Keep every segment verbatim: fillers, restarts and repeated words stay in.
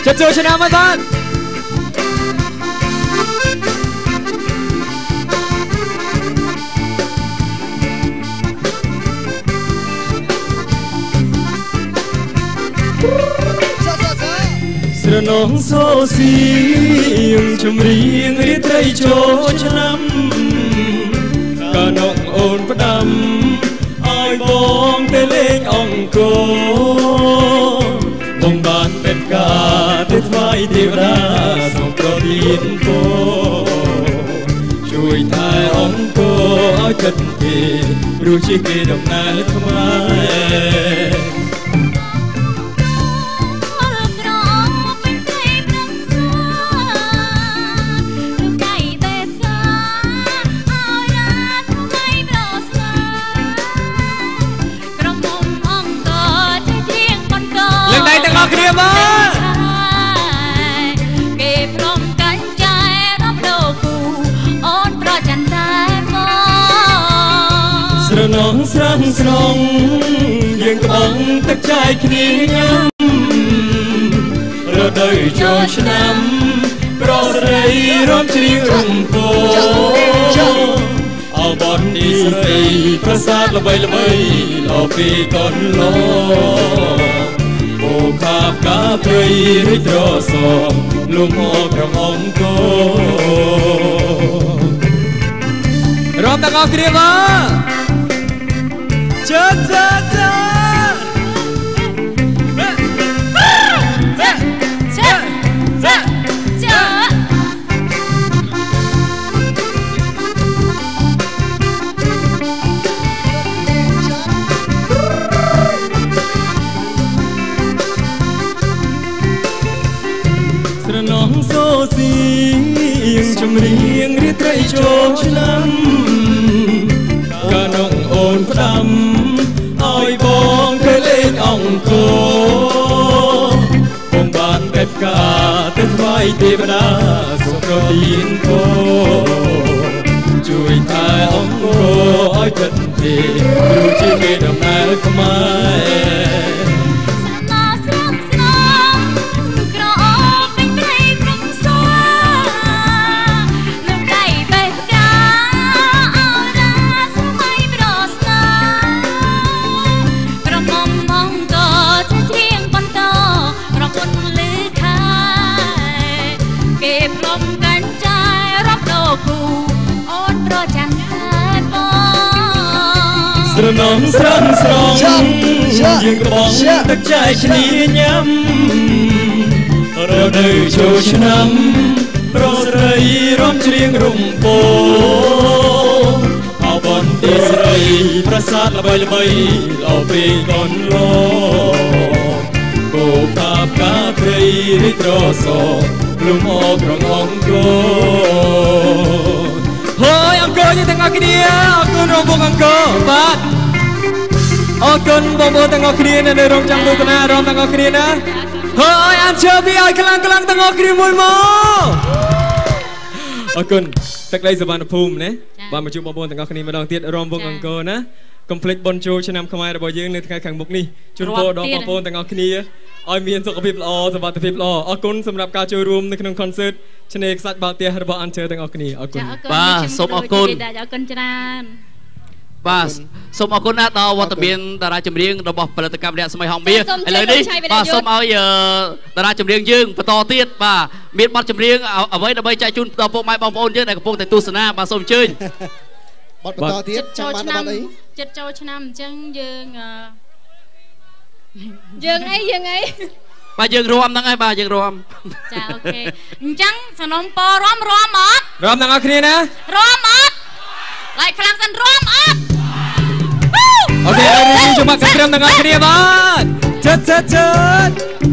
จะเจอชนะมาบ้านสระนองโซซียังชมเรียงเรียไตรโจชน้ำกะนองโอนประดำอ้อยบองเตเล่งอ่องโกบงบานเป็ดกาเตถวายเทวดาส่งโปรตีนโกช่วยทายอ่องโกอ้อยจันเกรู้ชิเกดอกนาและขมายเคลียร์มาเก็บลมกันใจรับโลกูอ่อนเพราะจันทร์มองสระนองสร้างสรองยังกบังตักใจขี้ยำเราได้โจชนำเพราะไรร้องเชียงรุ่งโพเอาบอลดีใส่ประสาทละใบละใบเราปีก่อนโลโอคาบกาเพยริตรอสองลุงออกกระมองโกรอบตะกอกเรียมาเจ้าเจ้าเจ้าเจ้าเจ้าเจ้าเจ้าเจ้าน้องโซซียังชมเรียงเรียไตรโจชน้ำกะนองโอนพระดำอ้อยบองเคยเล่นอ่องโกบงบานเป็ดกาเต้นไว้เทวดาส่งโปรตีนโกช่วยทายอ่องโกอ้อยจันเทรู้ชีวิตดำนาขมายสระนองสร้างสรองยังกระบองตักใจชนีย้ำเราได้โชว์ชนำเพราะไรร้องเชียงรุ่งโพเอาบอลตีใส่ประสาทละใบละใบเอาไปก่อนโลโกภาพกาเพยริตรอสองลุงออกกระมองโกเฮ้ยอังเกอร์ยังแต่งงานกันดีอ่ะอังเกอร์รองบงอังเกอร์บัดออกกันบงบงแต่งงานกันดีนะในโรงจังหวัดนะรองแต่งงานกันดีนะเฮ้ยอันเชื่อพี่ไอ้กำลังกำลังแต่งงานกันดีมวยมั้งออกกันตักไล่สบานภูมินะบ้านมาจุบงบงแต่งงานกันดีมาดองเตี้ยรองบงอังเกอร์นะคอมพลีทบอลโจชนะขมายระบายยืงในทางแข่งบุกนี่จุนโปดอกบงบงแต่งงานกันดีออยมีนสุขภาพល្អสวัสดิภาพល្អអរគុណសម្រាប់ការចូលរួមនៅក្នុង concert ឆ្នេរខ្សាច់បាល់ទះរបស់អានជើទាំងអស់គ្នាអរគុណបាទសូមអរគុណអរគុណច្រើនបាទសូមអរគុណណាស់ដល់វត្តមានតារាចម្រៀងរបស់ផលិតកម្មរយៈសម័យហងមាសឥឡូវនេះបាទសូមឲ្យតារាចម្រៀងយើងបន្តទៀតបាទមានបទចម្រៀងអ្វីដើម្បីចែកជូនដល់ពុកម៉ែបងប្អូនយើងដែលកំពុងតែទស្សនាបាទសូមអញ្ជើញបទបន្តទៀតចាំបានបទអីចិត្តចូលឆ្នាំអញ្ចឹងយើងយើងអីយើងអីបាទយើងរួមហ្នឹងហើយបាទយើងរួមចាអូខេអញ្ចឹងសំណុំពររួមរួមអត់រួមទាំងអស់គ្នាណារួមអត់ឡៃខ្លាំងសិនរួមអត់អូខេហើយយើងជួបមកក្រុមទាំងអស់គ្នាបាទចិត្តចិត្តចិត្ត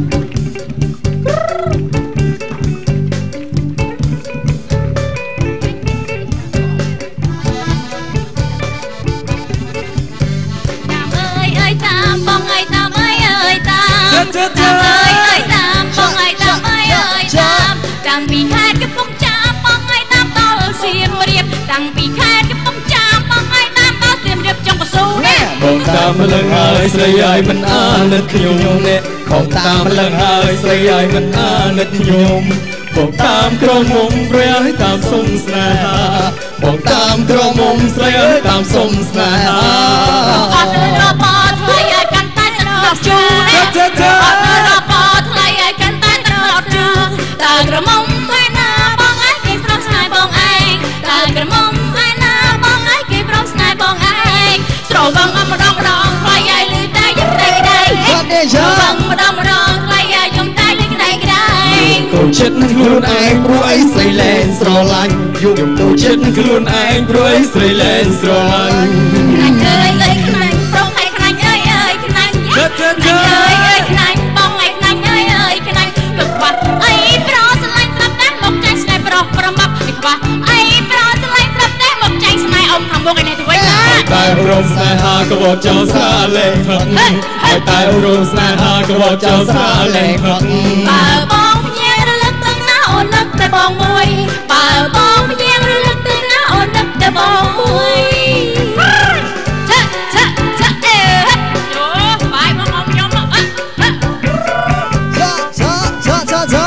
តាមអើយអើយតាមបងអើយតាមអើយអើយតាមតាំងពីខេត្តកំពង់ចាមបងអើយតាមដល់សៀមរាបតាំងពីខេត្តកំពង់ចាមបងអើយតាមដល់សៀមរាបចង់បស៊ូនេះបងតាមលឹងហើយស្រីអើយមិនអាណិតខ្ញុំនេះខំតាមលឹងហើយស្រីអើយមិនអាណិតញោមបងតាមក្រមុំស្រីអើយតាមសុំស្នេហាបងតាមក្រមុំស្រីអើយតាមសុំស្នេហាអត់របបថ្លៃឲ្យកាន់តែត្រប់ជូនអត់របបថ្លៃឲ្យកាន់តែត្រប់ជូនតើក្រមុំស្រីណាបងឯងគេស្រស់ស្នេហ៍បងឯងតើក្រមុំស្រីណាបងឯងគេប្រំស្នេហ៍បងឯងស្រវឹងម្ដងម្ដងថ្លៃឲ្យលឺតែយំតែក្ដីស្រវឹងម្ដងម្ដងថ្លៃឲ្យយំតែលឺក្ដីក្ដីកូនចិត្តខ្លួនឯងព្រោះអីស្រីលែងស្រឡាញ់យំកូនចិត្តខ្លួនឯងព្រោះអីស្រីលែងស្រឡាញ់ខ្លាញ់អើយអើយខ្លាញ់ប្រុសឲ្យខ្លាញ់អើយអើយខ្លាញ់ខ្លាញ់អើយអើយខ្លាញ់បងឲ្យខ្លាញ់អើយអើយខ្លាញ់លោកខ្វះអីប្រស្រឡាញ់ត្រាប់តែមកចាញ់ស្នេហ៍ប្រុសប្រមាប់ឲ្យខ្វះអីប្រស្រឡាញ់ត្រាប់តែមកចាញ់ស្នេហ៍អ៊ំខាងមុខឯនេះទៅវិញណាតែរំស្នេហាក៏បោកចោលស្រាលែងផឹកហើយតែរំស្នេហាក៏បោកចោលស្រាលែងផឹកបើបងភ្ញាក់រលឹកទៅណាអូននឹកតែបងមួយបើបងភ្ញាក់រលឹកទៅណាអូននឹកតែបងមួយឆាឆាឆាអេយោបាយបងអមខ្ញុំអត់ឆាឆាឆាឆា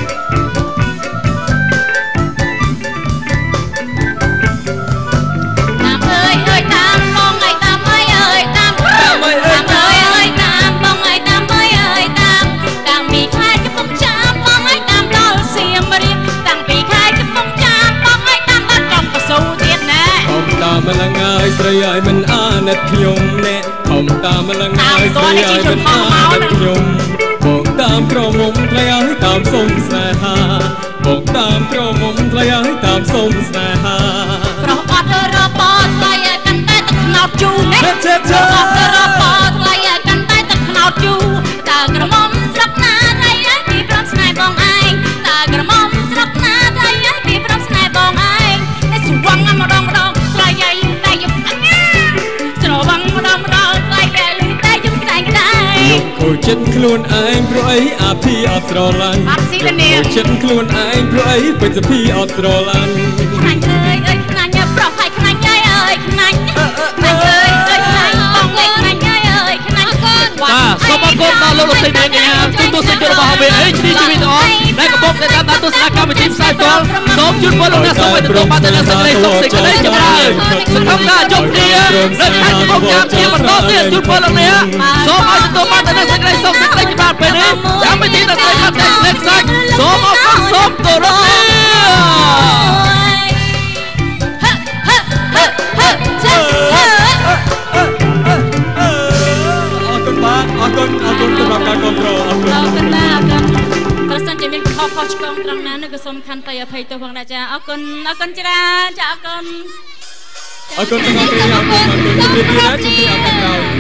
តាមអើយអើយតាមបងអើយតាមអើយអើយតាមតាមអើយអើយតាមបងអើយតាមអើយអើយតាមតាំងពីខែកំពង់ចាមបងអើយតាមដល់សៀមរាបតាំងពីខែកំពង់ចាមបងអើយតាមដល់កំពសូទៀតណាខំតាមម្លឹងអើយស្រីអើយមិនអាណិតខ្ញុំអ្នកខំតាមម្លឹងអើយស្រីអើយមិនអាណិតខ្ញុំបងតាមក្រមុំថ្លៃអើយតាមសុំស្នេហាបងតាមក្រមុំថ្លៃអើយតាមសុំស្នេហាប្រុសអត់របបថ្លៃឲ្យកាន់តែទឹកខ្នោតជូរណាប្រុសអត់របបថ្លៃឲ្យកាន់តែទឹកខ្នោតជូរតើក្រមុំស្រុកណាថ្លៃឲ្យពីប្រំស្នេហ៍បងឯងតើក្រមុំស្រុកណាថ្លៃឲ្យពីប្រំស្នេហ៍បងឯងនេះស្វឹងម្ដងម្ដងថ្លៃឲ្យលឺតែយំអញ្ញាស្រវឹងម្ដងម្ដងថ្លៃឲ្យលឺតែយំក្តែងក្តែងខូចចិត្តខ្លួនឯងព្រោះអីអាភីអត់ស្រឡាញ់អត់ស៊ីលនេះខូចចិត្តខ្លួនឯងព្រោះអីពេជ្រភីអត់ស្រឡាញ់ខ្លាញ់អើយអើយខ្លាញ់ប្រុសឲ្យខ្លាញ់អើយអើយខ្លាញ់ខ្លាញ់អើយអើយខ្លាញ់បងអើយខ្លាញ់អើយអើយខ្លាញ់បាទសូមអរគុណដល់លោកលោកស្រីអ្នកនាងទូទស្សនិករបស់ H D ជីវិតអស់ដែលកំពុងតែតាមដានទស្សនាកម្មវិធីផ្សាយផ្ទាល់សូមជូនពរលោកអ្នកសូមឲ្យទទួលបាននូវសេចក្តីសុខសេចក្តីចម្រើនសង្ឃឹមថាជោគជ័យនៅខាងមុខយ៉ាងជាបន្តទៀតជូនពរលោកអ្នកសូមឲ្យទទួលបាននូវសេចក្តីសុខសេចក្តីចម្រើនពេលនេះកម្មវិធីដល់តែខាត់តែស្នេហ៍សាច់សូមអរគុណសូមគោរពលាអរគុណអរគុណសម្រាប់ការគ្រប់គ្រងអរគុណអរគុណណាស់អរគុណប្រសិនជាមានខុសខុសឆ្គងត្រង់ណានោះក៏សូមខន្តីអភ័យទោសផងដែរចាអរគុណអរគុណច្រើនចាអរគុណអរគុណទាំងអស់គ្នាអរគុណអរគុណជម្រាបលាជម្រាបអរគុណ